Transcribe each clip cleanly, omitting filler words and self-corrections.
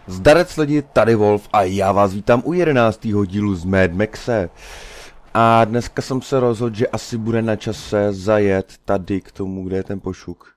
Zdarec lidi, tady Wolf a já vás vítám u 11. dílu z Mad Maxe. A dneska jsem se rozhodl, že asi bude na čase zajet tady k tomu, kde je ten pošuk.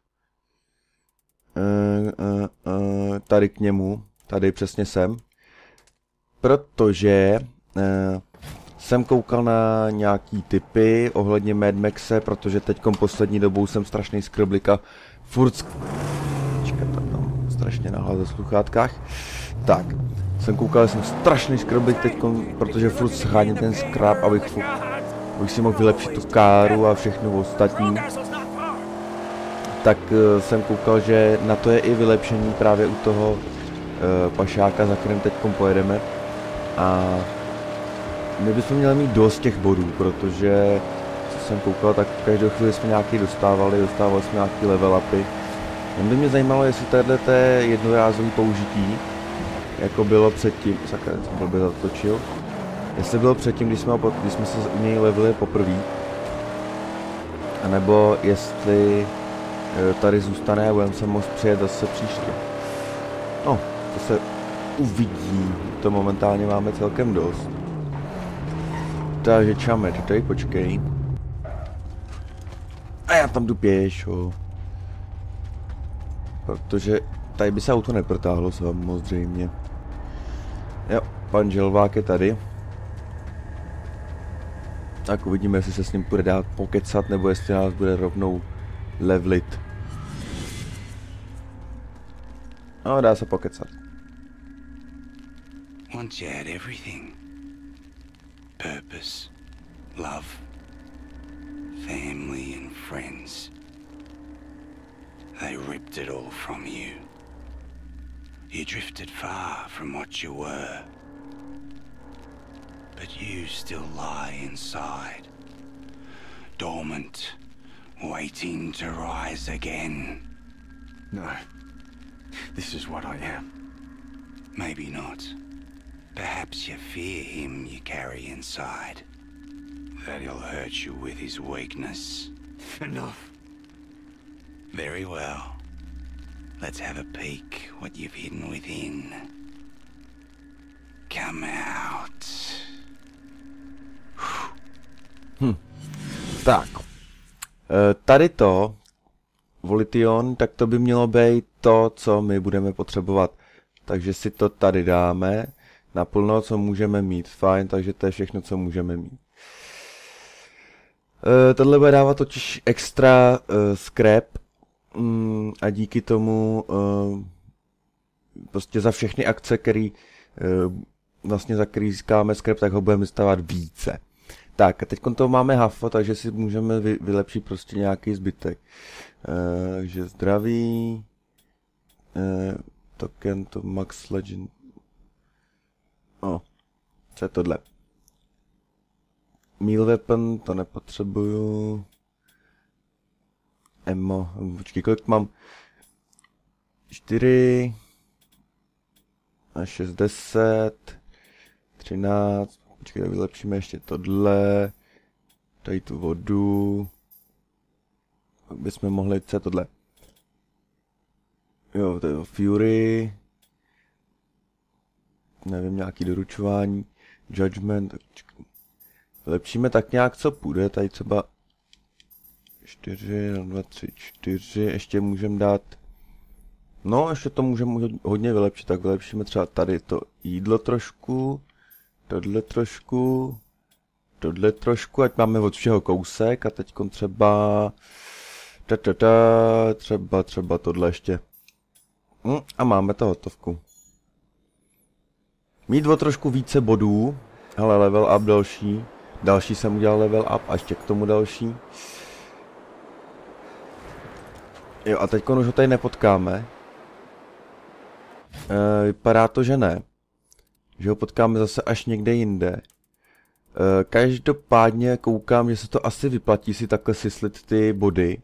Tady k němu, tady přesně sem. Protože jsem koukal na nějaký tipy ohledně Mad Maxe, protože teďkom poslední dobou jsem strašný skrblík a furt tam strašně nahlas ve sluchátkách. Tak, jsem koukal, že jsem strašný skrblík teďkom, protože furt scháním ten skráp, abych si mohl vylepšit tu káru a všechno ostatní. Tak jsem koukal, že na to je i vylepšení právě u toho pašáka, za kterým teďkom pojedeme. A my bychom měli mít dost těch bodů, protože co jsem koukal, tak každou chvíli jsme nějaký dostávali jsme nějaký level upy. Jen by mě zajímalo, jestli tohle je jednorázový použití, jako bylo předtím, sakra, jsem blbě zatočil, jestli bylo předtím, když jsme se u něj levelili poprvé, anebo jestli tady zůstane a budeme se moct přijet zase příště. No, to se uvidí, to momentálně máme celkem dost. Takže čame, tady počkej. A já tam jdu pěšo. Protože tady by se auto neprotáhlo samozřejmě. Jo, pan Želvák je tady. Tak uvidíme, jestli se s ním bude dát pokecat, nebo jestli nás bude rovnou levelit. No, dá se pokecat. Once you had everything. Purpose, love, family and friends. They ripped it all from you. You drifted far from what you were. But you still lie inside, dormant, waiting to rise again. No. This is what I am. Maybe not. Perhaps you fear him you carry inside. That he'll hurt you with his weakness. Enough. Very well. Let's have a peek what you've hidden within. Come out. Tak. Tady to, Volition, tak to by mělo být to, co my budeme potřebovat. Takže si to tady dáme. Naplno, co můžeme mít. Fajn, takže to je všechno, co můžeme mít. Tohle bude dávat totiž extra scrap a díky tomu prostě za všechny akce, za který získáme scrap, tak ho budeme dostávat více. Tak a teď to máme hafo, takže si můžeme vylepšit prostě nějaký zbytek. Takže zdraví, token to max legend. Co je tohle? Meal weapon, to nepotřebuju. Ammo, počkej, kolik mám? 4 a 6, 10, 13, počkej, vylepšíme ještě tohle. Tady tu vodu. Pak bychom mohli, co je tohle? Jo, to je Fury. Nevím, nějaký doručování, judgment, lepšíme tak nějak, co půjde, tady třeba 4, 2, 3, 4, ještě můžeme dát, no ještě to můžeme hodně vylepšit, tak vylepšíme třeba tady to jídlo trošku, tohle trošku, ať máme od všeho kousek a teďkon třeba, třeba tohle ještě, a máme to hotovku. Mít o trošku více bodů, ale level up další jsem udělal level up a ještě k tomu další. Jo a teď už ho tady nepotkáme. Vypadá to, že ne. Že ho potkáme zase až někde jinde. Každopádně koukám, že se to asi vyplatí si takhle syslit ty body.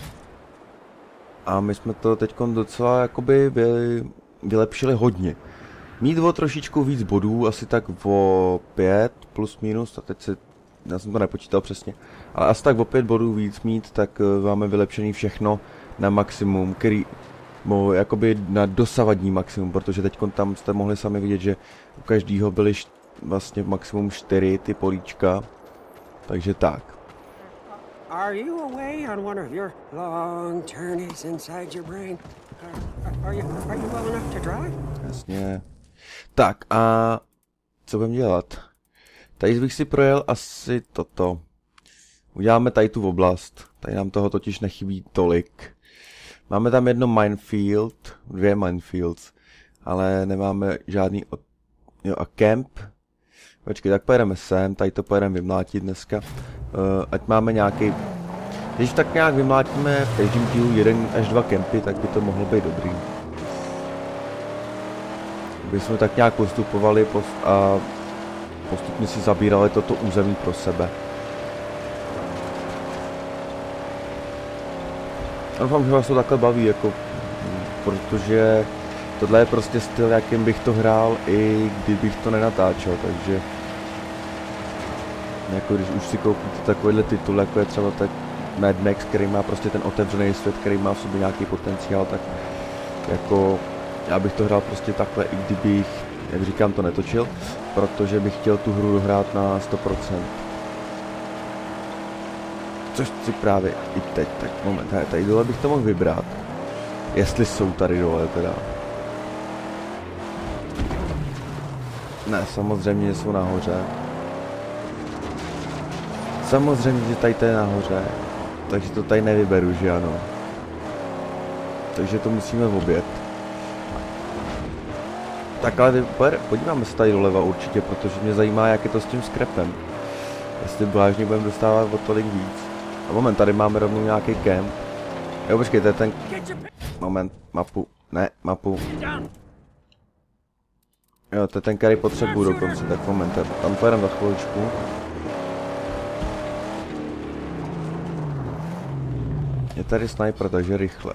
A my jsme to teď docela jakoby vylepšili hodně. Mít o trošičku víc bodů, asi tak o 5 plus minus, a teď já jsem to nepočítal přesně, ale asi tak o 5 bodů víc mít, tak máme vylepšený všechno na maximum, který jakoby na dosavadní maximum, protože teď tam jste mohli sami vidět, že u každého byly vlastně maximum 4 ty políčka. Takže tak. Are you away on one of your long journeys inside your brain? Are you well enough to drive? Jasně. Tak a co budeme dělat? Tady bych si projel asi toto. Uděláme tady tu oblast. Tady nám toho totiž nechybí tolik. Máme tam jedno minefield, 2 minefields, ale nemáme žádný jo, a camp. Počkej, tak pojedeme sem, tady to pojedeme vymlátit dneska. Ať máme nějaký. Když tak nějak vymlátíme v každém dílu 1 až 2 kempy, tak by to mohlo být dobrý. Aby jsme tak nějak postupovali a postupně si zabírali toto území pro sebe. Doufám, že vás to takhle baví, jako, protože tohle je prostě styl, jakým bych to hrál, i kdybych to nenatáčel, takže jako když už si koupíte takovýhle titul, jako je třeba tak Mad Max, který má prostě ten otevřený svět, který má v sobě nějaký potenciál, tak jako já bych to hrál prostě takhle, i kdybych, jak říkám, to netočil, protože bych chtěl tu hru dohrát na 100%. Což si právě i teď, tak moment, tady dole bych to mohl vybrat. Jestli jsou tady dole teda. Ne, samozřejmě jsou nahoře. Samozřejmě, že tady to je nahoře. Takže to tady nevyberu, že ano. Takže to musíme objet. Tak ale podíváme se tady doleva určitě, protože mě zajímá, jak je to s tím skrepem. Jestli vážně budeme dostávat o tolik víc. A moment, tady máme rovnou nějaký camp. Jo, počkej, to je ten... Moment, mapu. Ne, mapu. Jo, to je ten, který potřebuju dokonce, tak moment, tam pojedeme za chviličku. Je tady sniper, takže rychle.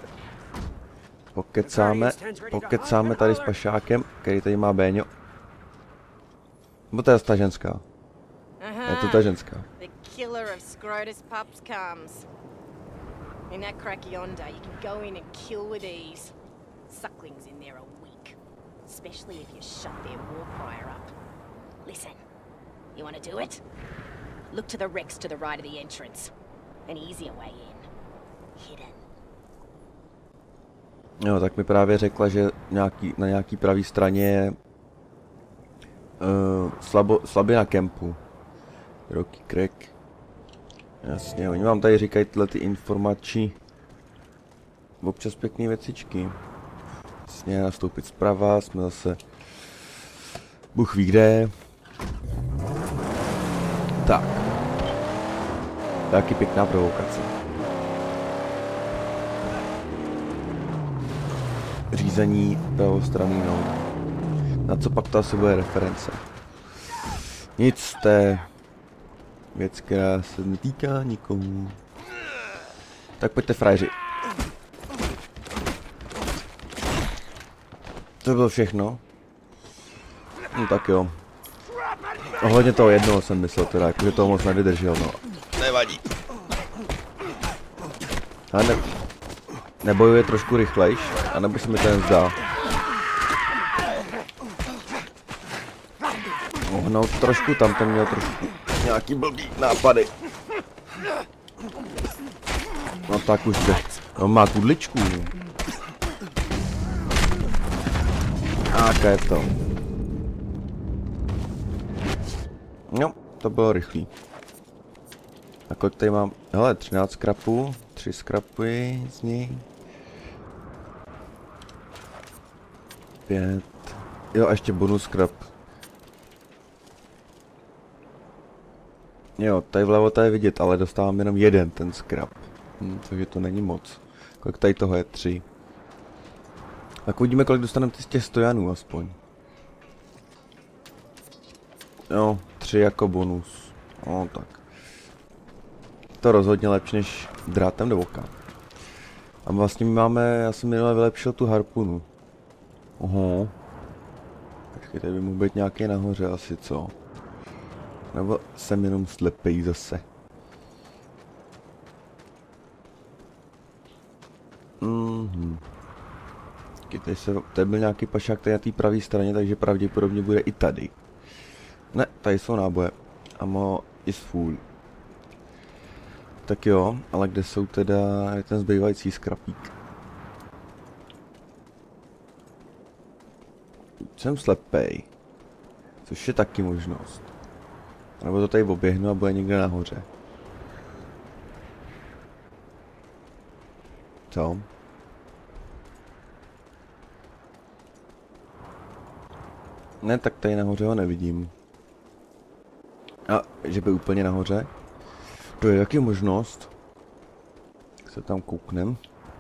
Pokecáme tady s pašákem, který tady má Béňo. Nebo to je ta ženská. Je to ta ženská. Killer of Scrotus pups comes. In that cracky yonder, you can go in and kill with ease. Sucklings in there are weak, especially if you shut their war crier up. Listen, you want to do it? Look to the Rex to the right of the entrance. An easier way in. Hidden. Jo, tak mi právě řekla, že na nějaký pravý straně je slabina kempu. Rocky Crack. Jasně, oni vám tady říkají tyhle ty informační občas pěkný věcičky. Jasně, nastoupit zprava, jsme zase Bůh ví kde. Tak. Taky pěkná provokace. Řízení pravostranou. Na co pak to asi bude reference? Nic, to je věc, která se netýká nikomu. Tak pojďte, frajeři. To bylo všechno. No tak jo. Ohledně toho jednoho jsem myslel teda, jakože toho moc nevydržel, no. Nevadí. A nebojuje trošku rychlejš, anebo se mi to jen zdá. No trošku, tam to měl trošku nějaký blbý nápady. No tak už jde. No má kudličku. A je to. No, to bylo rychlý. A kolik tady mám? Hele, 13 skrapů. 3 skrapy z ní. 5. Jo, a ještě bonus skrap. Jo, tady vlevo to je vidět, ale dostávám jenom jeden ten skrap. Takže to není moc. Kolik tady toho je? 3. Tak uvidíme, kolik dostaneme z těch stojanů aspoň. Jo, 3 jako bonus. No tak. To rozhodně lepší než drátem do oka. A vlastně máme, já jsem minule vylepšil tu harpunu. Oho. Počkej, tady by mohl být nějaký nahoře asi, co? Nebo jsem jenom slepej zase. Počkej, tady byl nějaký pašák tady na té pravé straně, takže pravděpodobně bude i tady. Ne, tady jsou náboje. Ammo is full. Tak jo, ale kde jsou teda ten zbývající skrapík? Jsem slepej. Což je taky možnost. Nebo to tady oběhnu a bude někde nahoře. Co? Ne, tak tady nahoře ho nevidím. A, že by úplně nahoře? To je taky možnost. Tak se tam kouknem.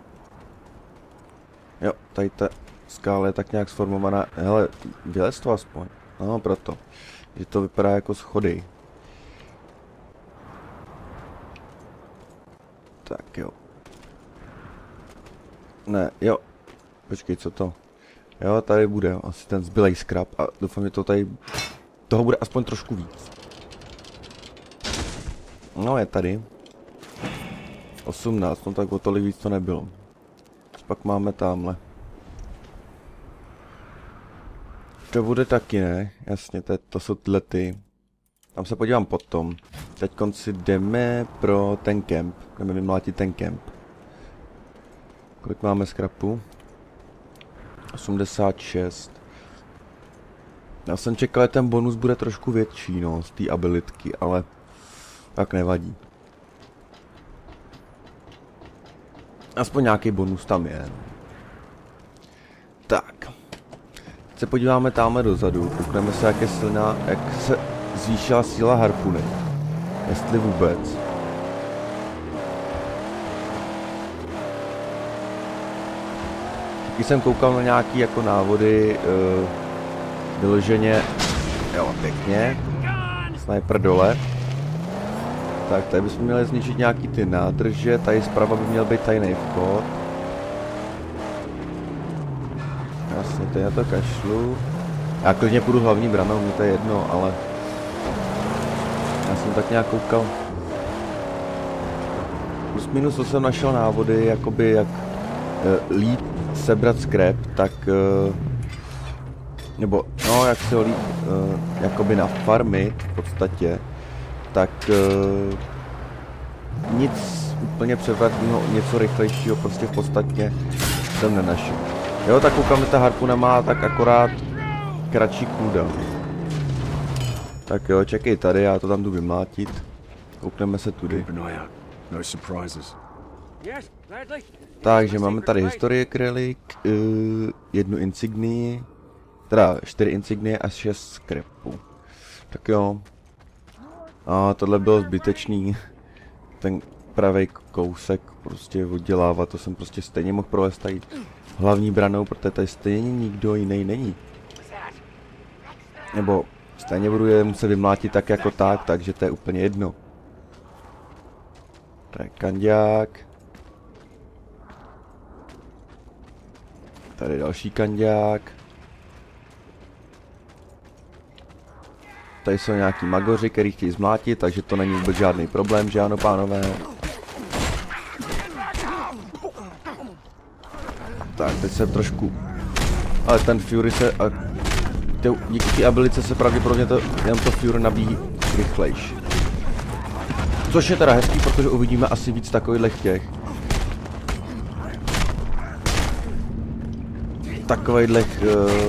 Jo, tady ta skála je tak nějak sformovaná. Hele, vylez to aspoň. No, proto. Že to vypadá jako schody. Tak jo. Ne, jo. Počkej, co to? Jo, tady bude asi ten zbylej skrap a doufám, že to tady... Toho bude aspoň trošku víc. No, je tady. 18, no tak o tolik víc to nebylo. Pak máme tamhle. To bude taky, ne? Jasně, to jsou tyhle ty. Tam se podívám potom. Teď si jdeme pro ten kemp. Jdeme vymlátit ten kemp. Kolik máme skrapu? 86. Já jsem čekal, že ten bonus bude trošku větší, no, z té abilitky, ale tak nevadí. Aspoň nějaký bonus tam je. Tak. Teď se podíváme tamhle dozadu, koukneme se, jak je silná, jak se zvýšila síla harpuny. Jestli vůbec. Taky jsem koukal na nějaký jako návody, vyloženě, jo, pěkně, sniper dole. Tak, tady bychom měli zničit nějaký ty nádrže, tady zprava by měl být tajný vchod. Jasně, tady na to kašlu. Já klidně půjdu hlavní branou, mě to je jedno, ale... Já jsem tak nějak koukal. Plus minus to jsem našel návody, jakoby jak líp sebrat scrap, tak... nebo, no, jak se ho líp, jakoby nafarmit v podstatě. Tak nic úplně převratného, něco rychlejšího prostě v podstatě jsem nenašel. Jo, tak koukám, že ta harpuna má tak akorát kratší cooldown. Tak jo, čekej tady, já to tam jdu vymlátit. Koukneme se tudy. Takže máme tady historie relik, jednu insignii, teda 4 insignie a 6 scrapů. Tak jo. A tohle bylo zbytečný, ten pravej kousek prostě oddělávat, to jsem prostě stejně mohl provést tady hlavní branou, protože tady stejně nikdo jiný není. Nebo stejně budu je muset vymlátit tak jako tak, takže to je úplně jedno. To je kanďák. Tady další kanďák. Tady jsou nějaký magoři, který chtějí zmlátit, takže to není vůbec žádný problém, že ano, pánové. Tak, teď jsem trošku... Ale ten Fury se... díky té abilice se pravděpodobně jenom to Fury nabíjí rychlejší. Což je teda hezký, protože uvidíme asi víc takových těch. Takových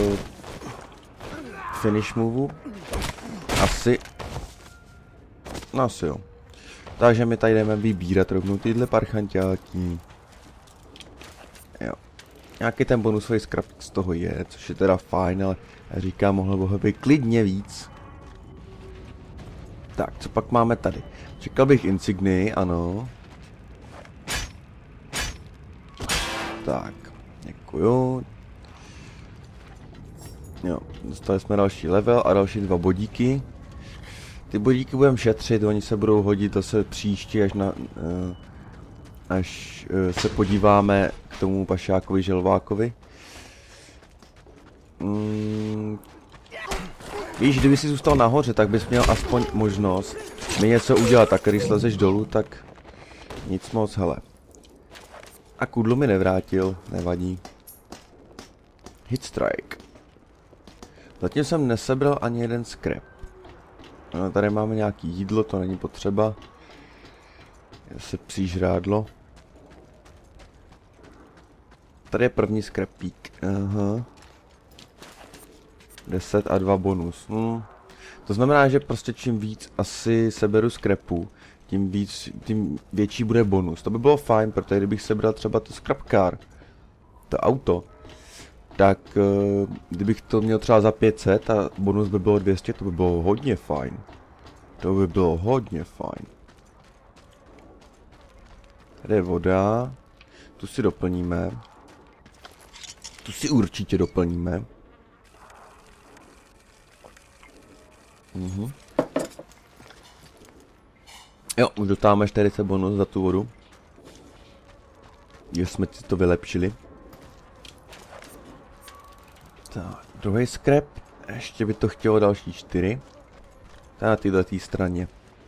finish moveů. Asi. No asi jo. Takže my tady jdeme vybírat rovnou tyhle parchanťáky. Jo. Nějaký ten bonusový skrapík z toho je, což je teda fajn, ale já říkám, mohlo by být klidně víc. Tak, co pak máme tady? Čekal bych insignii, ano. Tak, děkuju. Jo, dostali jsme další level a další 2 bodíky. Ty bodíky budeme šetřit, oni se budou hodit zase příště, až se podíváme k tomu pašákovi želvákovi. Víš, kdyby si zůstal nahoře, tak bys měl aspoň možnost mi něco udělat, tak když slezeš dolů, tak nic moc, hele. A kudlu mi nevrátil, nevadí. Hit strike. Zatím jsem nesebral ani jeden scrap. No, tady máme nějaký jídlo, to není potřeba. Zase psí žrádlo. Tady je první scrapík. Aha. 10 a 2 bonus. To znamená, že prostě čím víc asi seberu scrapů, tím větší bude bonus. To by bylo fajn, protože kdybych sebral třeba to scrap car, to auto, tak kdybych to měl třeba za 500 a bonus by bylo 200, to by bylo hodně fajn. To by bylo hodně fajn. Tady je voda. Tu si doplníme. Tu si určitě doplníme. Jo, už dostáváme 40 bonus za tu vodu. Když jsme si to vylepšili. Tak, druhý scrap. Ještě by to chtělo další 4. Tak na této straně.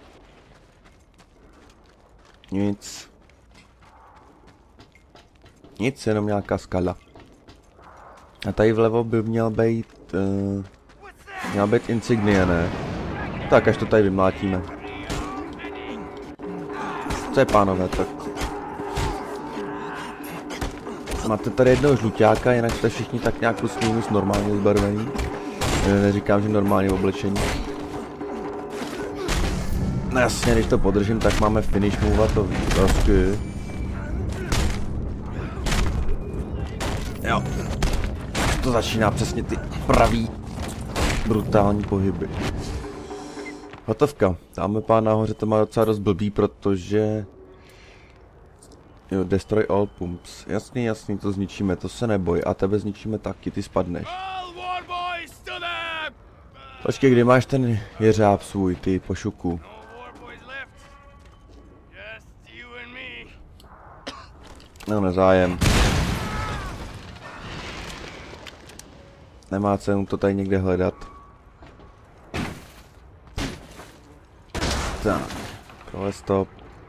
Nic. Nic, jenom nějaká skala. A tady vlevo by měl být insignie, ne? Tak až to tady vymlátíme. Co je, pánové, tak? Máte tady jednoho žluťáka, jinak jste všichni tak nějak plus minus normálně zbarvení. Neříkám, že normálně v oblečení. No jasně, když to podržím, tak máme finish move a to prostě. Jo. To začíná přesně ty pravý brutální pohyby. Hotovka. Dáme pán nahoře, to má docela dost blbý, protože... Jo, destroy all pumps. Jasný, to zničíme, to se neboj. A tebe zničíme taky, ty spadneš. Počkej, kdy máš ten jeřáb svůj, ty pošuku? No, nezájem. Nemá cenu to tady někde hledat. Tak, prole stop.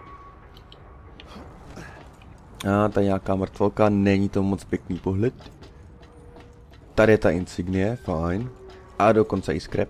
A tady nějaká mrtvolka, není to moc pěkný pohled. Tady je ta insignie, fajn. A dokonce i scrap.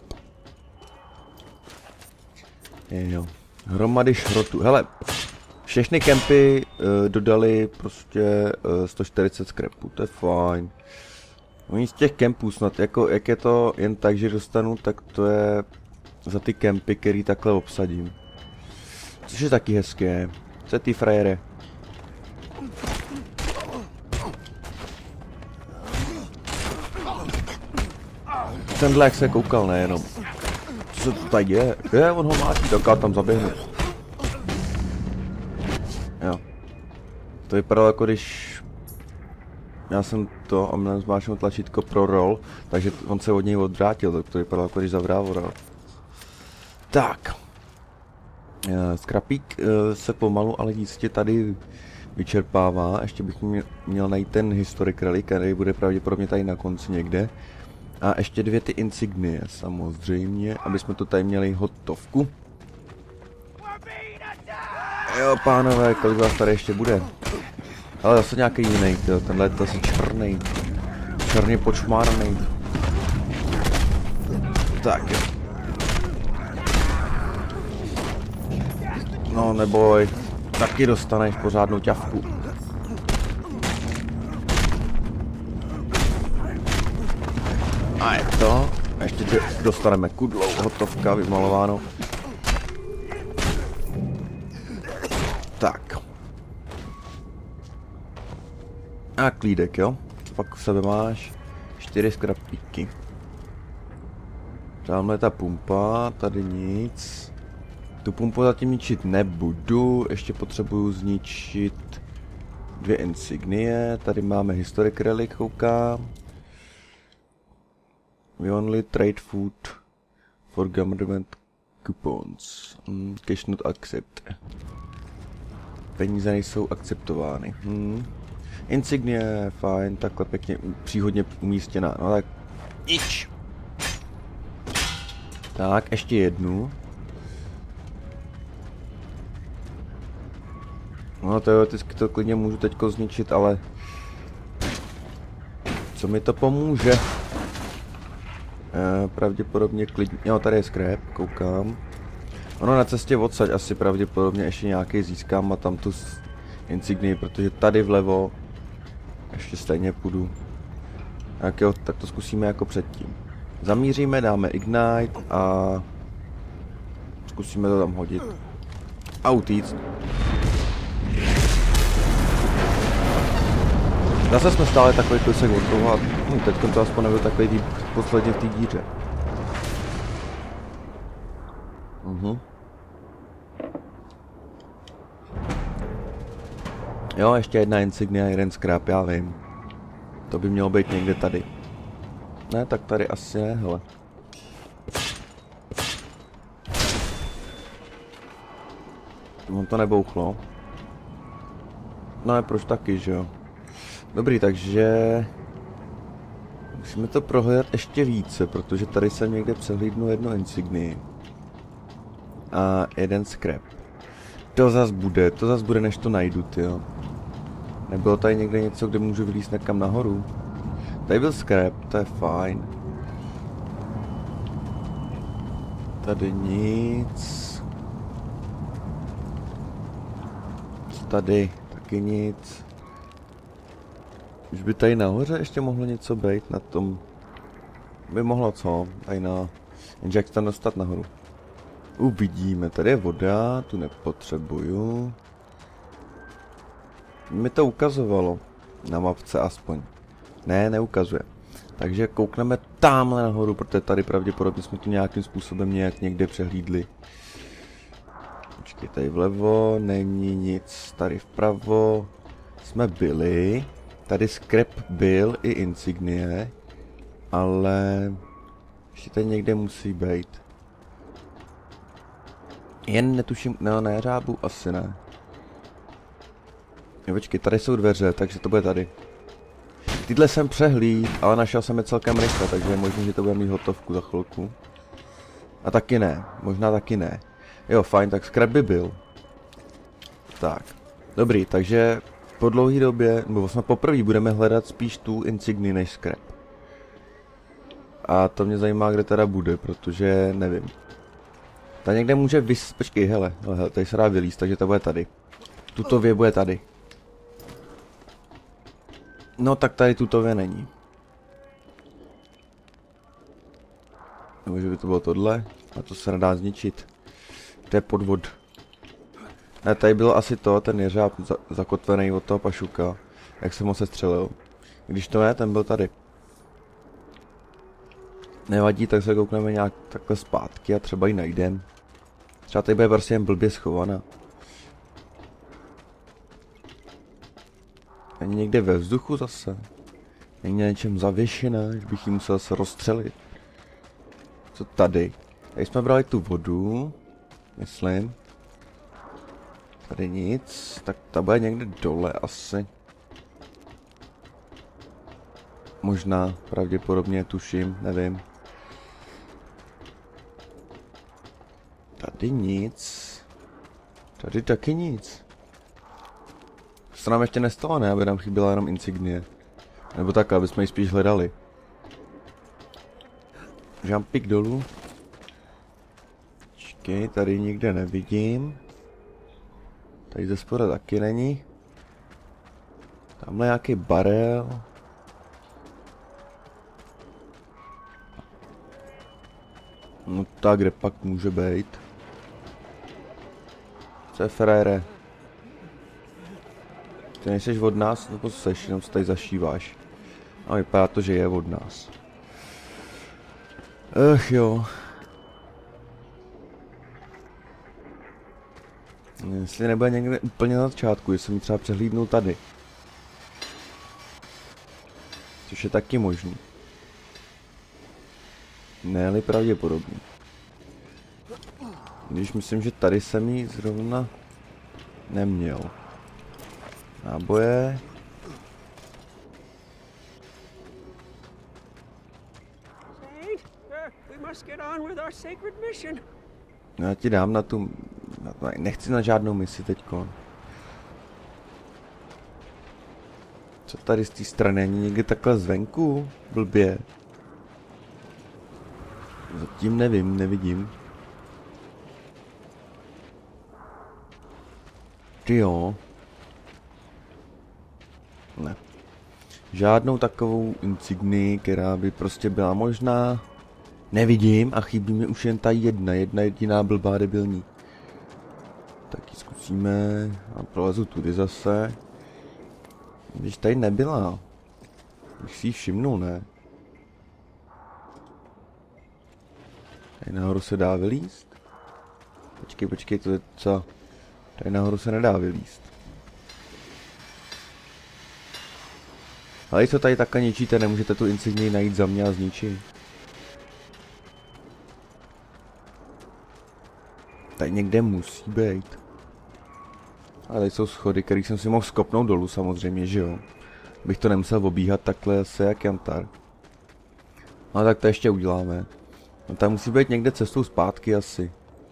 Jo, hromady šrotu. Hele, všechny kempy dodali prostě 140 scrapů, to je fajn. Oni z těch kempů snad, jako jak je to jen tak, že dostanu, tak to je za ty kempy, který takhle obsadím. Což je taky hezké. Co je ty frajere? Tenhle jak se koukal, nejenom. Co se to tady děje? On ho mátí, tak já tam zaběhnu. Jo. To vypadalo jako když... Já jsem to omylem zmáčknul tlačítko pro roll, takže on se od něj odvrátil, tak to vypadalo jako když zavrávoral. Tak. Skrapík se pomalu, ale jistě tady vyčerpává. Ještě bych měl najít ten historic relic, který bude pravděpodobně tady na konci někde. A ještě 2 ty insignie, samozřejmě, aby jsme to tady měli hotovku. Jo, pánové, kolik vás tady ještě bude? Ale zase nějaký jiný, tenhle je zase černý. Černě počmárný. Tak. No neboj, taky dostaneš pořádnou ťavku. A je to. Ještě dostaneme kudlou, hotovka, vymalováno. Tak. A klídek, jo? Pak v sebe máš 4 skrapíky. Tamhle ta pumpa, tady nic. Tu pumpu zatím ničit nebudu, ještě potřebuju zničit 2 insignie. Tady máme historic relic, koukám. We only trade food for government coupons. Cash not accept. Peníze nejsou akceptovány. Insignie, fajn, takhle pěkně, příhodně umístěná. No tak, nič. Tak, ještě jednu. No teoreticky to klidně můžu teďko zničit, ale... Co mi to pomůže? Pravděpodobně klidně... Jo, tady je scrap, koukám. Ono na cestě odsaď asi pravděpodobně ještě nějaký získám a tam tu insignii, protože tady vlevo ještě stejně půjdu. Tak jo, tak to zkusíme jako předtím. Zamíříme, dáme ignite a zkusíme to tam hodit. A utíct. Zase jsme stále takový kousek od toho a teď to aspoň nebyl takový posledně v té díře. Jo, ještě jedna insignia, jeden scrap, já vím. To by mělo být někde tady. Ne, tak tady asi ne, hele. On to nebouchlo. No, proč taky, že jo? Dobrý, takže... Musíme to prohledat ještě více, protože tady jsem někde přehlídnul jednu insignii. A jeden scrap. To zas bude, než to najdu, tyjo. Nebylo tady někde něco, kde můžu vylízt někam nahoru? Tady byl scrap, to je fajn. Tady nic. Tady taky nic. Už by tady nahoře ještě mohlo něco být na tom. By mohlo co? Tady na... Jenže jak se tam dostat nahoru? Uvidíme, tady je voda, tu nepotřebuju. Mi to ukazovalo. Na mapce aspoň. Ne, neukazuje. Takže koukneme tamhle nahoru, protože tady pravděpodobně jsme tu nějakým způsobem nějak někde přehlídli. Počkej, tady vlevo není nic. Tady vpravo jsme byli. Tady scrap byl i insignie. Ale ještě tady někde musí být. Jen netuším, no ne, řábu asi ne. Jo, počkej, tady jsou dveře, takže to bude tady. Tyhle jsem přehlíd, ale našel jsem je celkem rychle, takže je možné, že to bude mít hotovku za chvilku. A taky ne, možná taky ne. Jo, fajn, tak scrap by byl. Tak, dobrý, takže po dlouhé době, nebo jsme poprvé budeme hledat spíš tu insignii než scrap. A to mě zajímá, kde teda bude, protože nevím. Ta někde může počkej, hele, tady se dá vylízt, takže to bude tady. Tutově bude tady. No tak tady tutově není. Nebo že by to bylo tohle, a to se nedá zničit. To je podvod. Ne, tady bylo asi to, ten jeřáb zakotvený od toho pašuka, jak jsem ho sestřelil. Když to ne, ten byl tady. Nevadí, tak se koukneme nějak takhle zpátky a třeba ji najdem. Třeba tady bude prostě jen blbě schovaná. Není někde ve vzduchu zase. Není na něčem zavěšená, že bych ji musel se rozstřelit. Co tady? Tady jsme brali tu vodu, myslím. Tady nic, tak ta bude někde dole asi. Možná, pravděpodobně, tuším, nevím. Tady nic. Tady taky nic. To se nám ještě nestalo, ne? Aby nám chyběla jenom insignie. Nebo tak, aby jsme ji spíš hledali. Jumpík dolů. Počkej, tady nikde nevidím. Tady ze spoda taky není. Tamhle nějaký barel. No tak, kde pak může být? Co je, frére? Ty nejseš od nás, nebo seš, jenom se tady zašíváš. A vypadá to, že je od nás. Ach jo. Jestli nebude někde úplně na začátku, že jsem ji třeba přehlídnul tady. Což je taky možný. Ne-li pravděpodobný. Když myslím, že tady jsem ji zrovna neměl. Náboje. No já ti dám na tu... nechci na žádnou misi teďko. Co tady z té strany? Ani někde takhle zvenku? Blbě. Zatím nevím, nevidím. Ty jo. Ne. Žádnou takovou insignii, která by prostě byla možná. Nevidím a chybí mi už jen ta jedna jediná blbá debilní. Tak ji zkusíme a prolezu tudy zase. Když tady nebyla. Bych si ji všimnul, ne? Tady nahoru se dá vylízt? Počkej, to je co? Tady nahoru se nedá vylízt. Ale co tady takhle ničíte, nemůžete tu insignii najít za mě a zničit. Tady někde musí být. Ale tady jsou schody, které jsem si mohl skopnout dolů samozřejmě, že jo. Bych to nemusel obíhat takhle asi jak jantar. Ale tak to ještě uděláme. No tam musí být někde cestou zpátky asi.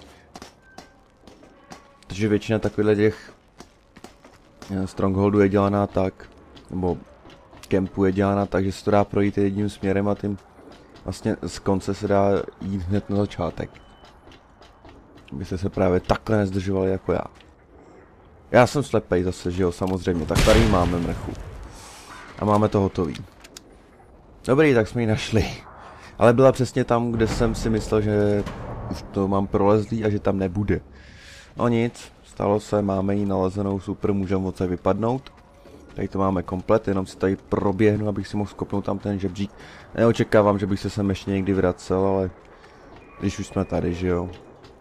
Takže většina takovýchhle těch strongholdů je dělaná tak, nebo kempu je dělaná tak, že se to dá projít jedním směrem a tím vlastně z konce se dá jít hned na začátek. Abyste se právě takhle nezdržovali jako já. Já jsem slepej zase, že jo, samozřejmě, tak tady máme mrchu. A máme to hotový. Dobrý, tak jsme ji našli. Ale byla přesně tam, kde jsem si myslel, že už to mám prolezlý a že tam nebude. No nic, stalo se, máme ji nalezenou, super, můžeme odsaď vypadnout. Tady to máme komplet, jenom si tady proběhnu, abych si mohl skopnout tam ten žebřík. Neočekávám, že bych se sem ještě někdy vracel, ale když už jsme tady, že jo.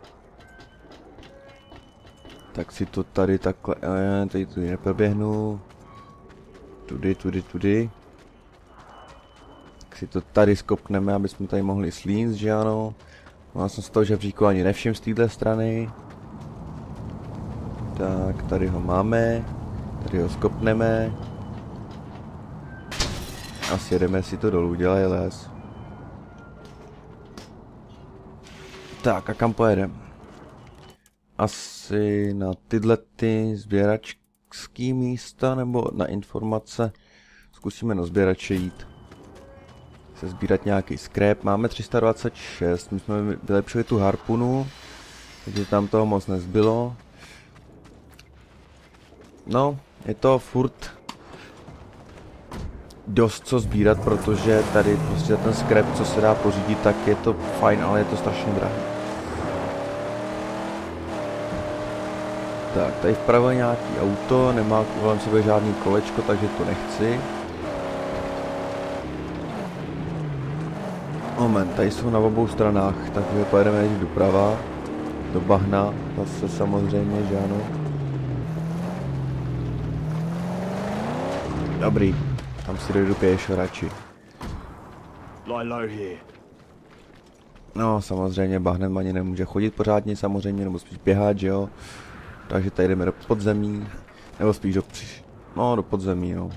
Tak si to tady takhle, tady tudy neproběhnu. Tudy. Tak si to tady skopneme, aby jsme tady mohli slízt, že ano. No, já jsem z toho žebříku ani nevšiml z téhle strany. Tak, tady ho máme. Tady ho skopneme. A sjedeme si to dolů, dělej les. Tak, a kam pojedeme? Asi na tyhle ty sběračský místa, nebo na informace. Zkusíme na sběrače jít. Se sbírat nějaký scrap. Máme 326, my jsme vylepšili tu harpunu, takže tam toho moc nezbylo. No, je to furt dost co sbírat, protože tady prostě ten scrap, co se dá pořídit, tak je to fajn, ale je to strašně drahé. Tak, tady vpravo je nějaký auto, nemá kolem sebe žádný kolečko, takže to nechci. Moment, tady jsou na obou stranách, takže pojedeme jít doprava, do bahna, zase samozřejmě, že ano. Dobrý, tam si dojdu pěšo radši. No, samozřejmě bahnem ani nemůže chodit pořádně, samozřejmě, nebo spíš běhat, že jo. Takže tady jdeme do podzemí, nebo spíš do podzemí, no.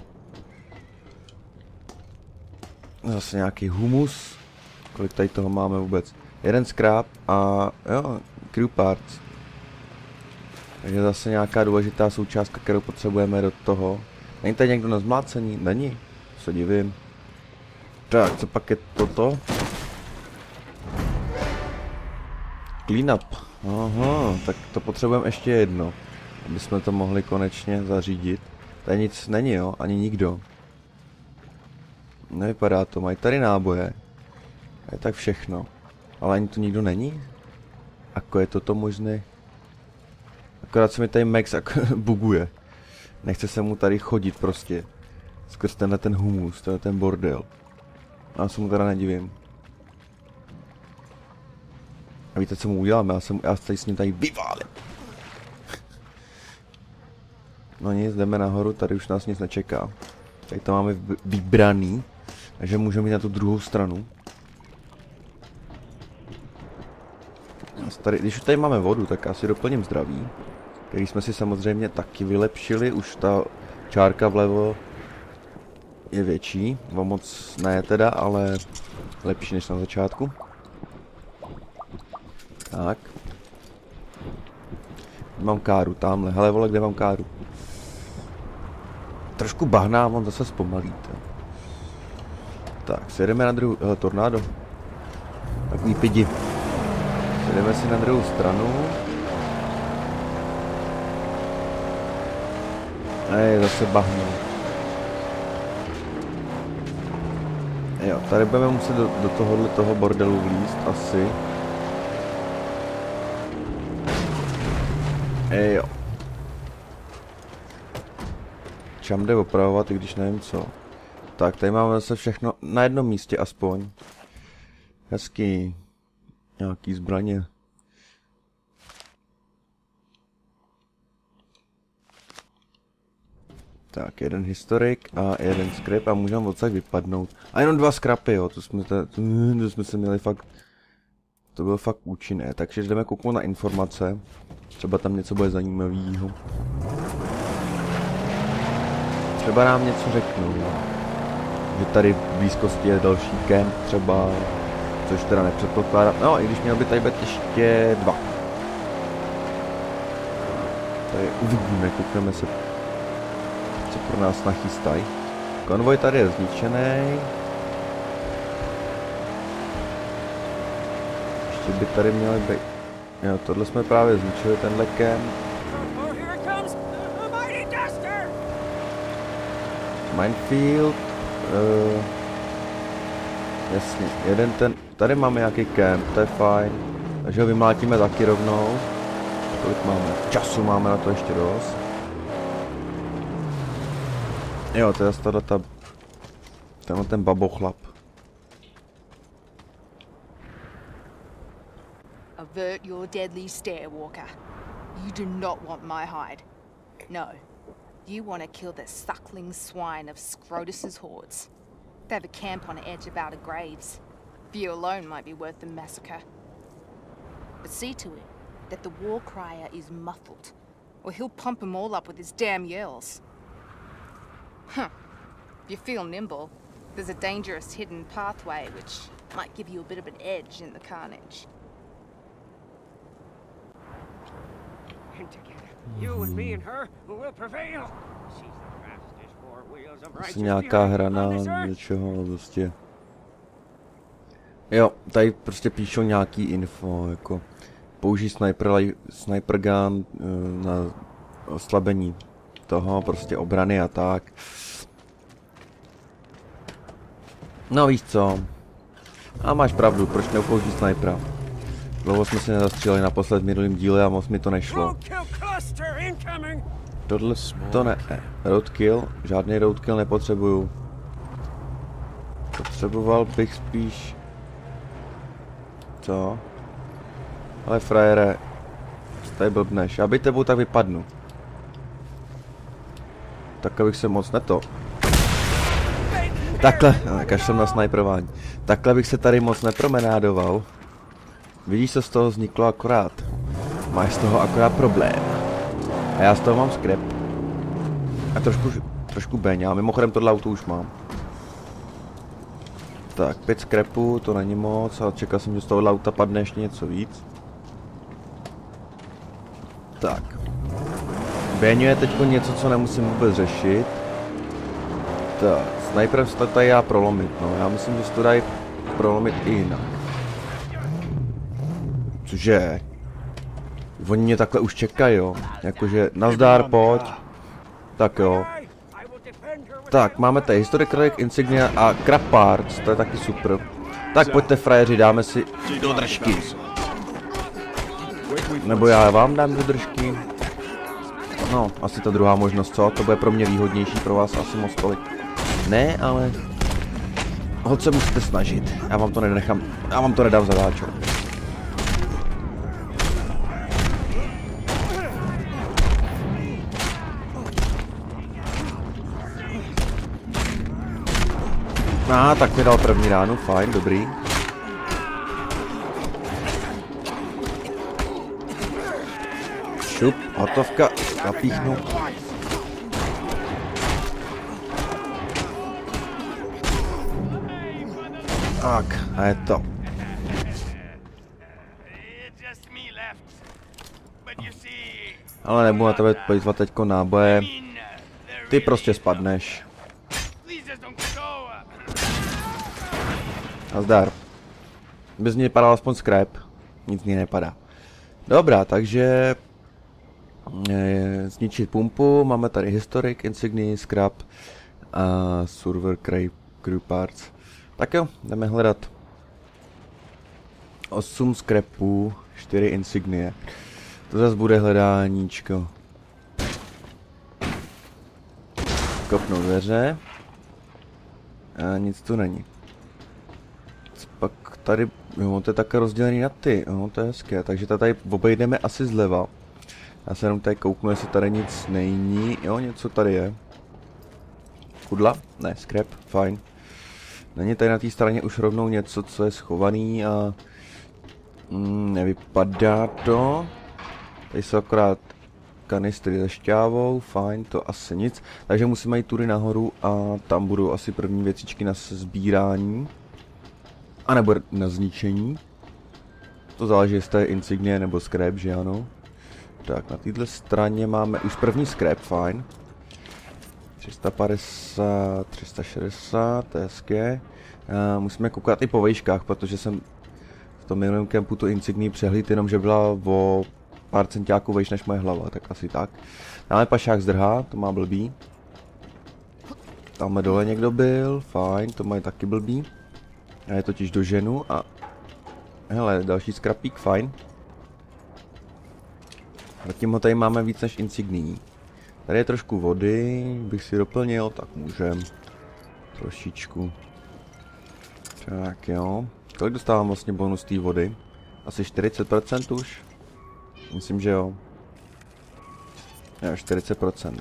Zase nějaký humus. Kolik tady toho máme vůbec? Jeden scrap a jo, crew parts. Takže zase nějaká důležitá součástka, kterou potřebujeme do toho. Není tady někdo na zmlácení? Není? Se divím. Tak, co pak je toto? Clean up. Aha, tak to potřebujeme ještě jedno. Aby jsme to mohli konečně zařídit. Tady nic není, jo? Ani nikdo. Nevypadá to, mají tady náboje. Je tak všechno. Ale ani tu nikdo není? Ako je toto možné? Akorát se mi tady Max buguje. Nechce se mu tady chodit prostě. Skrz tenhle ten humus, tenhle ten bordel. Já se mu teda nedivím. A víte, co mu uděláme? Já tady s ním tady vyválím. No nic, jdeme nahoru, tady už nás nic nečeká. Tady to máme vybraný. Takže můžeme jít na tu druhou stranu. Tady, když už tady máme vodu, tak já si doplním zdraví. Který jsme si samozřejmě taky vylepšili. Už ta čárka vlevo je větší. O moc ne teda, ale lepší než na začátku. Tak. Mám káru, tamhle. Hele vole, kde mám káru? trošku bahná, on zase zpomalíte. Tak, sjedeme na druhou, tornádo. Takový pidi. Sjedeme si na druhou stranu. A je zase bahnou. Jo, tady budeme muset do toho bordelu vlízt asi. Jo. Čam jde opravovat, i když nevím co. Tak, tady máme zase všechno na jednom místě aspoň. Hezký. Nějaký zbraně. Tak, jeden historik a jeden scrap a můžeme odsaď vypadnout. A jenom 2 scrapy, jo, to jsme se měli fakt... To bylo fakt účinné, takže jdeme kouknout na informace. Třeba tam něco bude zajímavého. Třeba nám něco řeknou, že tady v blízkosti je další kemp třeba, což teda nepředpokládám. No, i když měl by tady být ještě 2. Tady uvidíme, koukneme se, co pro nás nachystají. Konvoj tady je zničený. Ještě by tady měly být... Jo, tohle jsme právě zničili, tenhle kemp. Minefield, jasně, jeden ten, tady máme nějaký kemp, to je fajn, takže ho vymlátíme taky rovnou, kolik máme, času máme na to ještě dost. Jo, to je tenhle ten babochlap. Avert your deadly stare, Walker. You do not want my hide. No. You want to kill the suckling swine of Scrotus's hordes. They have a camp on the edge of Outer Graves. You alone might be worth the massacre. But see to it that the war crier is muffled, or he'll pump them all up with his damn yells. Huh. If you feel nimble, there's a dangerous hidden pathway which might give you a bit of an edge in the carnage. And together, you and me and her will prevail. She's the fastest 4 wheels of righteous Nějaká hra na něčeho prostě. Jo, tady prostě píšou nějaký info, jako použij sniper gun na oslabení toho, prostě obrany a tak. No víš co? A máš pravdu, proč neupoužít snipera? Dlouho jsme si nezastříleli naposled v minulým díle a moc mi to nešlo. Tohle to ne. Roadkill? Žádný roadkill nepotřebuju. Potřeboval bych spíš... Co? Ale frajere, tady blbneš. Já by tebou tak vypadnu. Tak abych se moc neto. Takhle, kašlem na snajperování. Takhle bych se tady moc nepromenádoval. Vidíš, co z toho vzniklo akorát. Máš z toho akorát problém. A já z toho mám scrap. A trošku béně, a mimochodem tohle auto už mám. Tak, 5 scrapů, to není moc, ale čekal jsem, že z tohohle auta padne ještě něco víc. Tak. Béňu je teď něco, co nemusím vůbec řešit. Tak, sniperem se to tady já prolomit, no. Já myslím, že se to dají prolomit i jinak. Cože? Oni mě takhle už čekají, jo. Jakože, nazdár, pojď. Tak jo. Tak, máme tady Historic Relic, Insignia a Crap Parts, to je taky super. Tak pojďte frajeři, dáme si do držky. Nebo já vám dám do držky. No, asi ta druhá možnost, co? To bude pro mě výhodnější, pro vás asi moc tolik. Ne, ale... Hoď se musíte snažit, já vám to nenechám, já vám to nedám zadáčo. Tak mi dal první ránu, fajn, dobrý. Šup, hotovka, napíchnu. Tak, a je to. Ale nebudu na tebe plýtvat teďko náboje. Ty prostě spadneš. Nazdar. Bez něj padal aspoň scrap. Nic z něj nepadá. Dobrá, takže... zničit pumpu, máme tady historic, insigny, scrap a server crew parts. Tak jo, jdeme hledat. 8 scrapů, 4 insignie. To zase bude hledáníčko. Kopnu dveře. A nic tu není. Pak tady, jo, to je také rozdělený na ty, jo, to je hezké, takže tady obejdeme asi zleva. Já se jenom tady kouknu, jestli tady nic není, jo, něco tady je. Kudla? Ne, scrap, fajn. Není tady na té straně už rovnou něco, co je schovaný a... nevypadá to. Tady jsou akorát kanistry se šťávou, fajn, to asi nic. Takže musíme jít tudy nahoru a tam budou asi první věcičky na sbírání. A nebo na zničení. To záleží, jestli to je insignie nebo scrap, že ano. Tak, na této straně máme už první scrap, fajn. 350, 360, to je hezké. Musíme koukat i po vejškách, protože jsem v tom minulém kempu tu insignii přehlíd, jenom že byla o pár centiáků vejš než moje hlava, tak asi tak. Dáme pašák zdrhá, to má blbý. Tamhle dole někdo byl, fajn, to mají taky blbý. Já je totiž doženu a... hele, další skrapík, fajn. Zatím ho tady máme víc než insignií. Tady je trošku vody, bych si doplnil, tak můžem. Trošičku. Tak jo. Kolik dostávám vlastně bonus té vody? Asi 40% už? Myslím, že jo. Jo, 40%.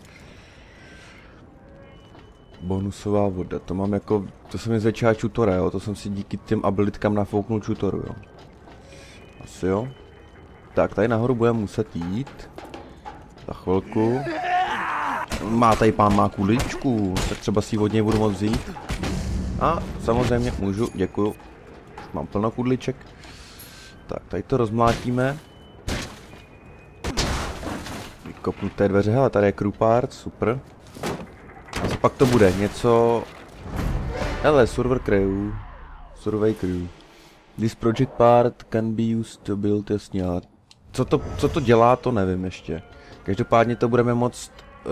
Bonusová voda, to mám jako, to jsem mi začal čutora, jo, to jsem si díky těm abilitkám nafouknul čutoru, jo. Asi jo. Tak, tady nahoru budeme muset jít. Za chvilku. Má tady pán má kuličku, tak třeba si ji od něj budu moct vzít. A samozřejmě můžu, děkuju. Mám plno kudliček. Tak, tady to rozmlátíme. Vykopnuté dveře, hele, tady je crew part, super. A co pak to bude? Něco... hele, server crew. Survey crew. This project part can be used to build, jasně, ale... co to dělá, to nevím ještě. Každopádně to budeme moct...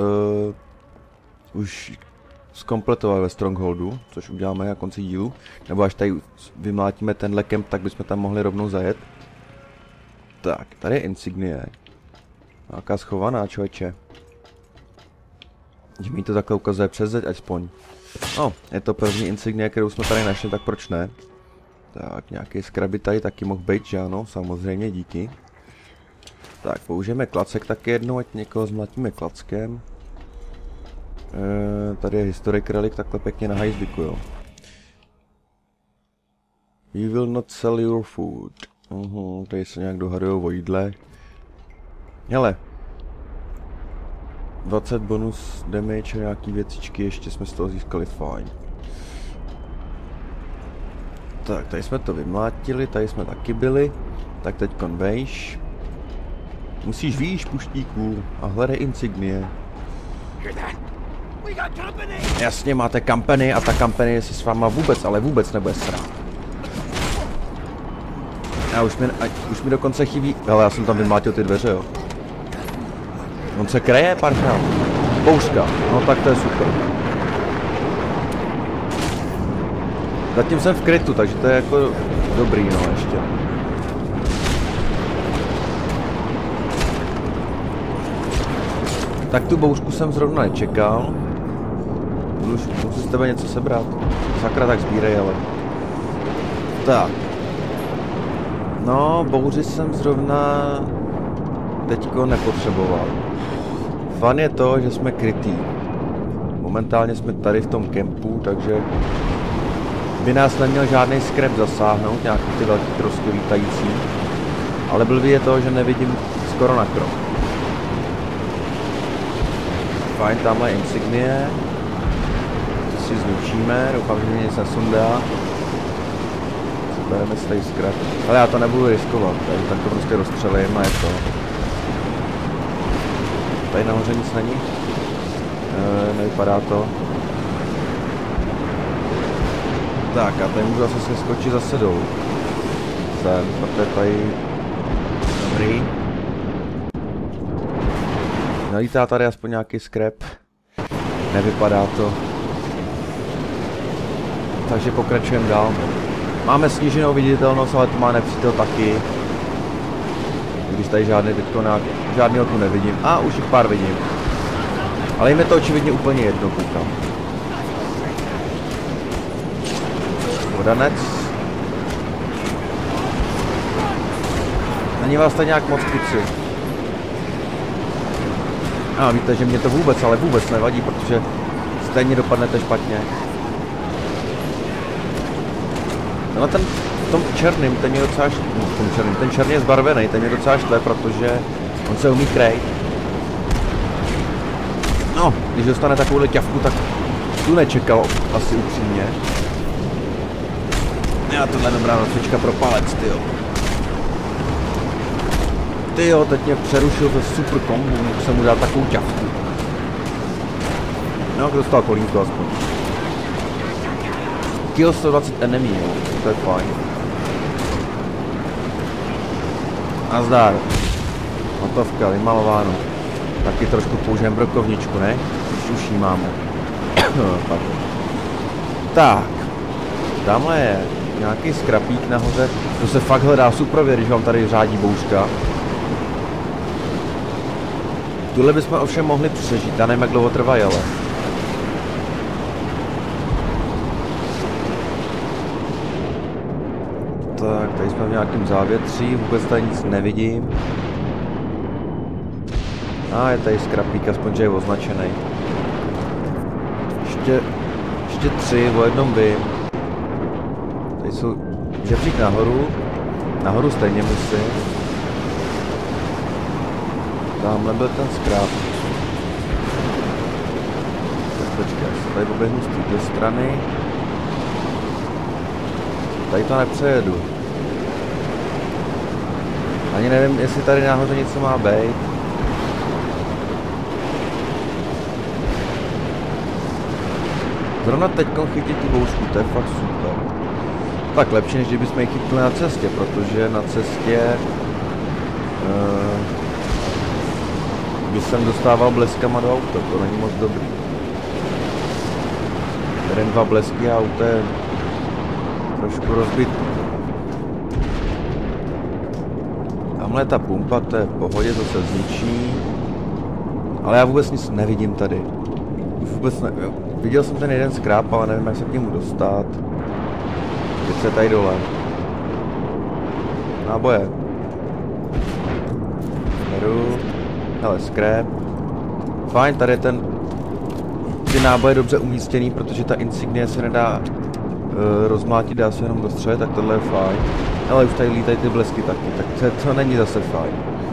už zkompletovat ve Strongholdu, což uděláme na konci dílu. Nebo až tady vymlátíme tenhle kemp, tak bychom tam mohli rovnou zajet. Tak, tady je insignie. Nějaká schovaná, člověče. Že mi to takhle ukazuje přes zeď, aspoň. No, je to první insignie, kterou jsme tady našli, tak proč ne? Tak, nějaký skraby tady taky mohl být, že ano, samozřejmě, díky. Tak, použijeme klacek taky jednou, ať někoho zmlatíme klackem. Tady je historic relic, takhle pěkně na hajzliku, jo. We will not sell your food. Tady se nějak dohadujou o jídle. Hele. 20 bonus damage a nějaký věcičky, ještě jsme z toho získali, fajn. Tak, tady jsme to vymlátili, tady jsme taky byli. Tak teďkon vejš. Musíš výjít, puštíku, a hledej insignie. Jasně, máte company a ta company si s váma vůbec, ale vůbec nebude srát. A už mi dokonce chybí... hele, já jsem tam vymlátil ty dveře, jo. On se kreje, parchal. Bouřka, no tak to je super. Zatím jsem v krytu, takže to je jako dobrý, no ještě. Tak tu bouřku jsem zrovna nečekal. Můžu z tebe něco sebrat. Sakra, tak sbírej, ale. Tak. No, bouři jsem zrovna teďko nepotřeboval. Fun je to, že jsme krytý. Momentálně jsme tady v tom kempu, takže by nás neměl žádný scrap zasáhnout, nějaký ty velký trosky lítající. Ale blbý je to, že nevidím skoro na krok. Fajn, tamhle je insignie. To si zničíme, doufám, že mě nic nesundá. Bereme si tady scrap. Ale já to nebudu riskovat, takže tak to prostě rozstřelím a je to. Tady nahoře nic není. Nevypadá to. Tak a tady můžu zase se skočit zase dolů. Sem, protože tady... Dobrý. Nalítá tady aspoň nějaký scrap. Nevypadá to. Takže pokračujeme dál. Máme sníženou viditelnost, ale to má nepřítel taky. Když tady žádného tu nevidím. A už jich pár vidím. Ale jim je to očividně úplně jedno, koukám. Vodanec. Není vás tady nějak moc kuci. A víte, že mě to vůbec nevadí, protože stejně dopadnete špatně. No ten v tom černým, ten je docela ten černý je zbarvený, ten je docela štve, protože on se umí krejt. No, když dostane takovouhle ťavku, tak tu nečekal asi upřímně. Já tohle dobrá nocvička pro palec, tyjo. Tyjo, teď mě přerušil to super kombu, můžu se mu dát takovou ťavku. No, dostal kolínko aspoň. Kill 120 enemy, jo, to je fajn. Nazdar. Hotovka, vymalováno. Taky trošku použijem brokovničku, ne? Už jí máme. Tak. Tamhle je nějaký skrapík nahoře. To se fakt hledá super, když vám tady řádí bouřka. Tuhle bychom ovšem mohli přežít, já nevím, jak dlouho trvají, ale. Tak, tady jsme v nějakém závětří, vůbec tady nic nevidím. A je tady skrapík, aspoň že je označený. Ještě 3, o jednom vím. Tady jsou žebřík nahoru. Nahoru stejně musím. Tamhle byl ten skrap. Tak počkej, já se tady poběhnu z této strany. Tady to nepřejedu. Ani nevím, jestli tady nahoře něco má být. Zrovna teďkom chytit tu bouřku, to je fakt super. Tak lepší, než kdybychom ji chytili na cestě, protože na cestě by jsem dostával bleskama do auta, to není moc dobrý. 1-2 blesky a auto je trošku rozbitý. Tamhle je ta pumpa, to je v pohodě, to se zničí. Ale já vůbec nic nevidím tady. Vůbec ne... Viděl jsem ten jeden skráp, ale nevím, jak se k němu dostat. Teď se tady dole. Náboje. Beru. Hele, scrap. Fajn, tady je ty náboje dobře umístěný, protože ta insignie se nedá rozmlátit, dá se jenom dostřelit, tak tohle je fajn. Ale už tady lítají ty blesky taky, tak to není zase fajn.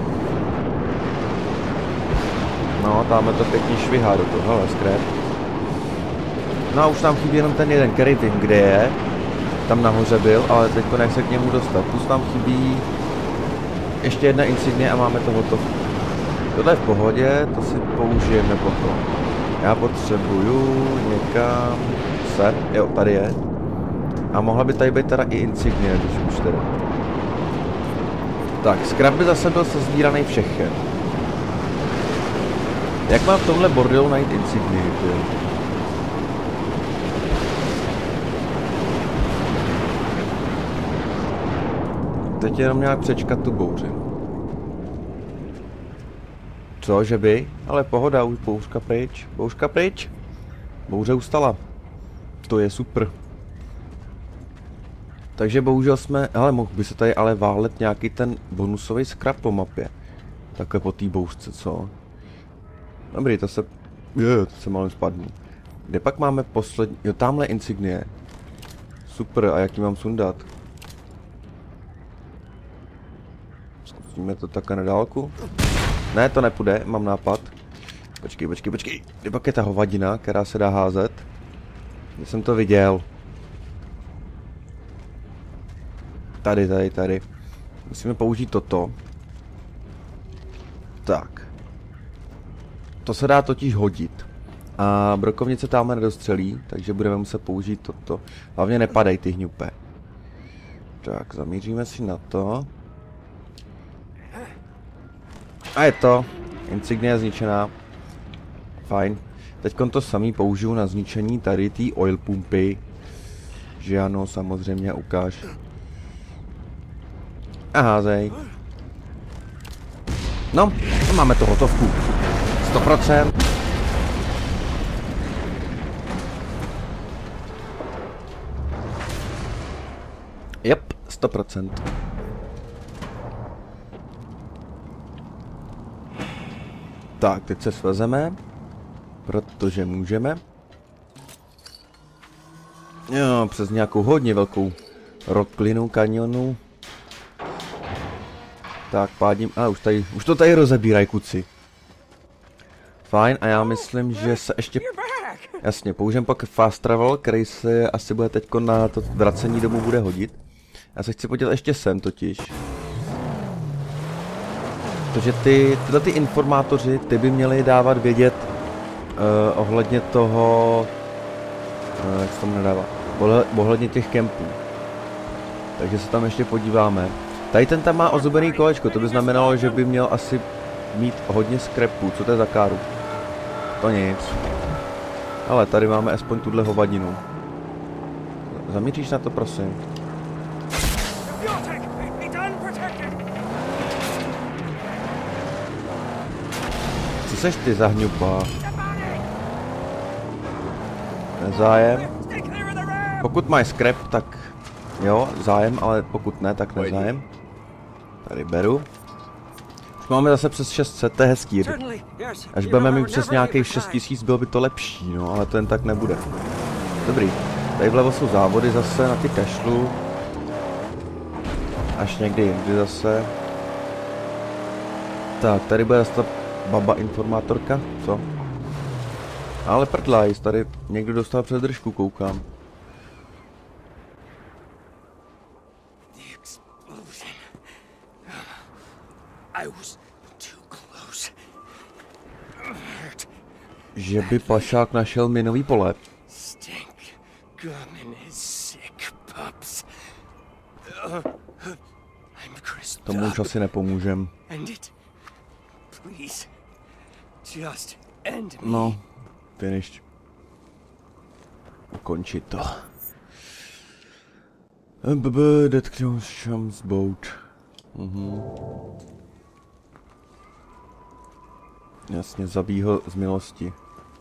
No, tamhle to pěkně švihá do toho, hele, scrap. No a už nám chybí jenom ten jeden, který vím, kde je. Tam nahoře byl, ale teď jak se k němu dostat. Plus nám chybí ještě jedna insignie a máme to hotovo. Tohle je v pohodě, to si použijeme potom. Já potřebuju někam sem, jo, tady je. A mohla by tady být teda i insignie, když už teda. Tak, scrap by zase byl sezbíraný všechen. Jak mám v tomhle bordelu najít insignie, jo? Teď jenom nějak přečkat tu bouři. Co, že by? Ale pohoda, už bouřka pryč. Bouřka pryč. Bouře ustala. To je super. Takže bohužel jsme... Hele, mohl by se tady ale válet nějaký ten bonusový scrap po mapě. Takhle po té bouřce, co? Dobrý, to se... to se malým spadnu. Kde pak máme poslední... Jo, tamhle insignie. Super, a jak ji mám sundat? Zkusíme to takhle na dálku. Ne, to nepůjde, mám nápad. Počkej. Kde pak je ta hovadina, která se dá házet? Kde jsem to viděl? Tady. Musíme použít toto. Tak. To se dá totiž hodit. A brokovnice tamhle nedostřelí, takže budeme muset použít toto. Hlavně nepadej ty hňupe. Tak, zamíříme si na to. A je to. Insignia zničená. Fajn. Teďkon to samý použiju na zničení tady té oil pumpy. Že ano, samozřejmě ukáž. A házej. No, máme to hotovku. 100%. Jep, 100%. Tak, teď se svezeme. Protože můžeme. Jo, přes nějakou hodně velkou roklinu, kanionu. Tak, pádím, ale už to tady rozebírají kuci. Fajn, a já myslím, že se ještě... Jasně, použijem pak fast travel, který se asi bude teďko na to vracení domů bude hodit. Já se chci podívat ještě sem totiž. Protože tyhle ty informátoři, ty by měli dávat vědět ohledně toho... jak se tomu nedává? Ohledně těch kempů. Takže se tam ještě podíváme. Tady ten tam má ozubený kolečko, to by znamenalo, že by měl asi mít hodně skrepů. Co to je za káru? To nic. Ale tady máme aspoň tuhle hovadinu. Zamíříš na to, prosím? Co seš ty za hňupa? Nezájem? Pokud máš skrep, tak jo, zájem, ale pokud ne, tak nezájem. Tady beru. Už máme zase přes 600, to je hezký. Až budeme mít přes nějakých 6000, bylo by to lepší, no, ale to jen tak nebude. Dobrý. Tady vlevo jsou závody zase, na ty kašlu. Až někdy jindy zase. Tak, tady bude zase ta baba informátorka, co? Ale prdlajs, tady někdo dostal přes držku, koukám. Že by pašák našel minový pole. Tomu už asi nepomůžem. No, finished. Ukončit to. That Shams boat. Jasně, zabij ho z milosti.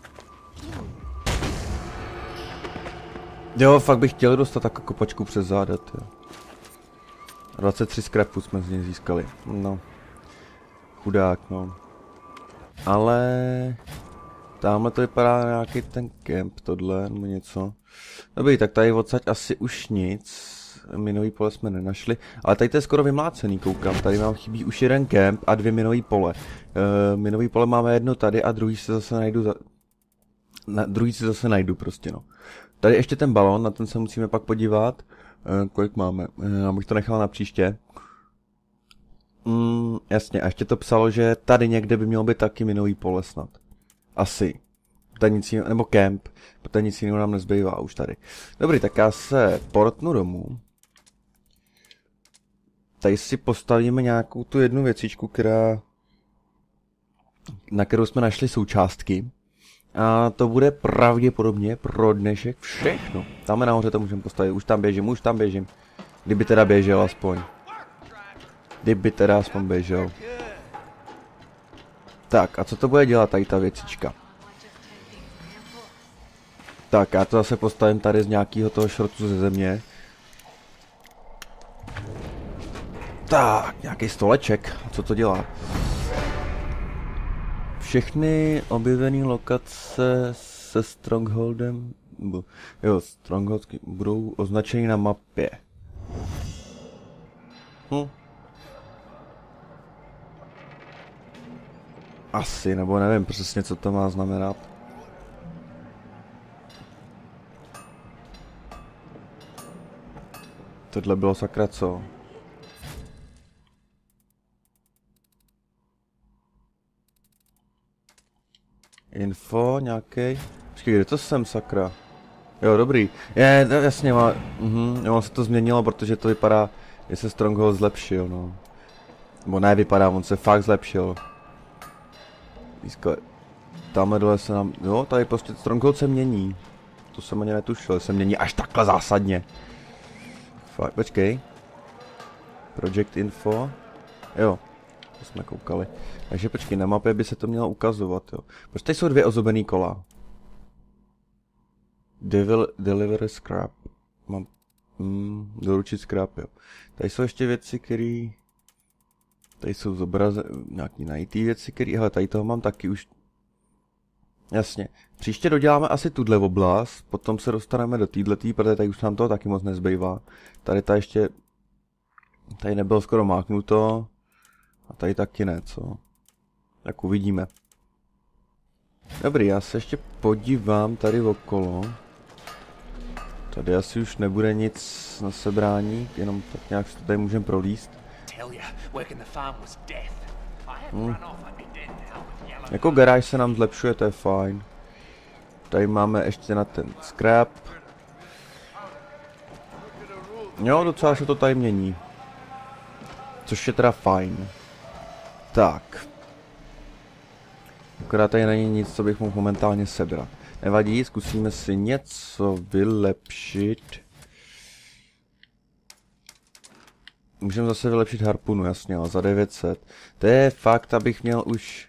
Jo, fakt bych chtěl dostat takovou kopačku přes zádat, jo. 23 scrapů jsme z něj získali. No. Chudák, no. Ale... Tamhle to vypadá nějaký ten kemp, tohle, nebo něco. Dobrý, tak tady odsaď asi už nic. Minový pole jsme nenašli. Ale tady to je skoro vymlácený, koukám. Tady nám chybí už jeden kemp a 2 minový pole. Minový pole máme jedno tady a druhý si zase najdu druhý si zase najdu prostě, no. Tady ještě ten balon, na ten se musíme pak podívat. Kolik máme? Abych to nechal na příště. Jasně, a ještě to psalo, že tady někde by mělo být taky minový pole snad. Asi. Tady nic jiného, nebo kemp. Protože nic jiného nám nezbývá už tady. Dobrý, tak já se portnu domů. Tady si postavíme nějakou tu jednu věcičku, na kterou jsme našli součástky. A to bude pravděpodobně pro dnešek všechno. Tam nahoře to můžeme postavit. Už tam běžím. Kdyby teda běžel aspoň. Běžel. Tak, a co to bude dělat tady ta věcička? Tak, já to zase postavím tady z nějakého toho šrotu ze země. Tak, nějaký stoleček. A co to dělá? Všechny objevené lokace se Strongholdem, Strongholdsky budou označeny na mapě. Asi, nebo nevím přesně, co to má znamenat. Tohle bylo sakra co? Info nějaký. Počkej, kde to jsem, sakra? Jo, dobrý. Je, jasně, ono se to změnilo, protože to vypadá, že se Stronghold zlepšil, no. Nebo ne vypadá, on se fakt zlepšil. Tamhle dole se nám, jo, tady prostě Stronghold se mění. To jsem ani netušil, se mění až takhle zásadně. Fakt, počkej. Project info. Jo, to jsme koukali. Takže počkej, na mapě by se to mělo ukazovat, jo. Proč tady jsou dvě ozubený kola? Deliver scrap. Mám... doručit scrap, jo. Tady jsou ještě věci, které... Tady jsou nějaký najítý věci, které... Hele, tady toho mám taky už... Jasně. Příště doděláme asi tuhle oblast, potom se dostaneme do této, protože tady už nám toho taky moc nezbývá. Tady ta ještě... Tady nebylo skoro máknuto. A tady taky ne, co? Tak uvidíme. Dobrý, já se ještě podívám tady okolo. Tady asi už nebude nic na sebrání, jenom tak nějak si to tady můžeme prolíst. Jako garáž se nám zlepšuje, to je fajn. Tady máme ještě na ten scrap. Jo, docela se to tady mění. Což je teda fajn. Tak. Akorát tady není nic, co bych mohl momentálně sebrat. Nevadí, zkusíme si něco vylepšit. Můžeme zase vylepšit harpunu, jasně, ale za 900. To je fakt, abych měl už...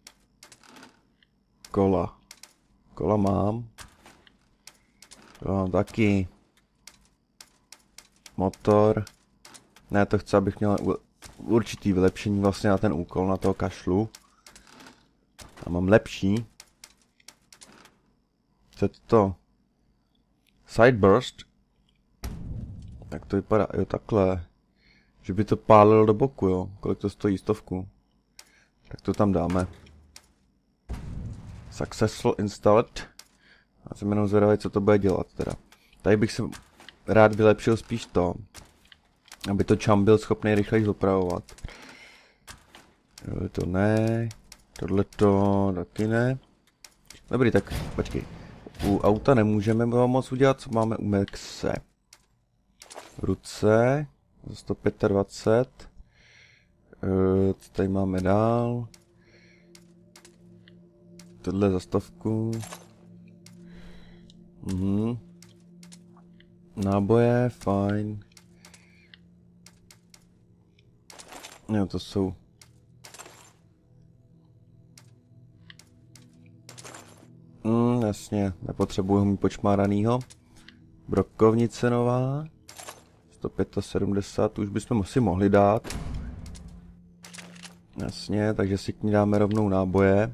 Kola. Kola mám. To mám taky. Motor. Ne, to chci, abych měl určitý vylepšení vlastně na ten úkol, na toho kašlu. A mám lepší. Co je to? Sideburst. Jak to vypadá? Jo, takhle. Že by to pálilo do boku, jo. Kolik to stojí? 100. Tak to tam dáme. Successful installed. Já jsem jenom zvědavý, co to bude dělat teda. Tady bych se rád vylepšil spíš to. Aby to Chum byl schopný rychleji opravovat. To ne. Tohleto taky ne. Dobrý, tak počkej. U auta nemůžeme moc udělat, co máme u Maxe. Ruce. Za 125. Co tady máme dál? Tohle za 100. Náboje, fajn. Jo, to jsou... jasně, nepotřebuji ho mít počmáranýho. Brokovnice nová. 175, už bychom si mohli dát. Jasně, takže si k ní dáme rovnou náboje.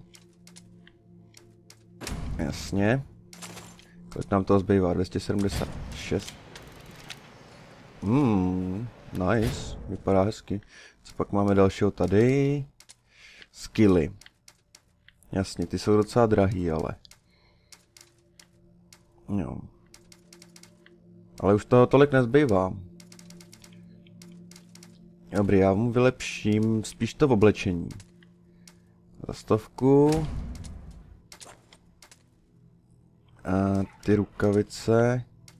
Jasně. Kolik nám toho zbývá? 276. Nice. Vypadá hezky. Co pak máme dalšího tady? Skilly. Jasně, ty jsou docela drahý, ale. Jo. Ale už toho tolik nezbývá. Dobrý, já mu vylepším spíš to v oblečení. Za 100. A ty rukavice.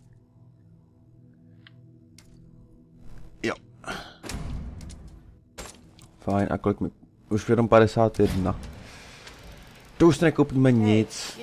Jo. Fajn, a kolik mi... Už jenom 51. To už nekoupíme nic.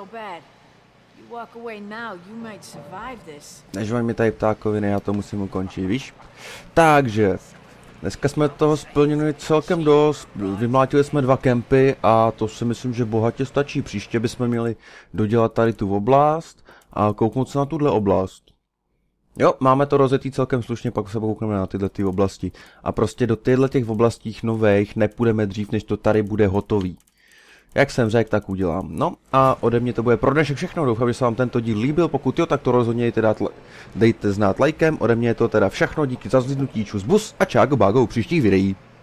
Nežvaň mi tady ptákoviny, já to musím ukončit, víš? Takže, dneska jsme toho splnili celkem dost, vymlátili jsme 2 kempy a to si myslím, že bohatě stačí. Příště bychom měli dodělat tady tu oblast a kouknout se na tuhle oblast. Jo, máme to rozjetý celkem slušně, pak se pokoukneme na tyhle ty oblasti. A prostě do těch oblastích nových nepůjdeme dřív, než to tady bude hotový. Jak jsem řekl, tak udělám. No a ode mě to bude pro dnešek všechno. Doufám, že se vám tento díl líbil. Pokud jo, tak to rozhodně dejte znát lajkem. Ode mě je to teda všechno. Díky za zhlédnutí, čus bus a čágo bágo u příštích videí.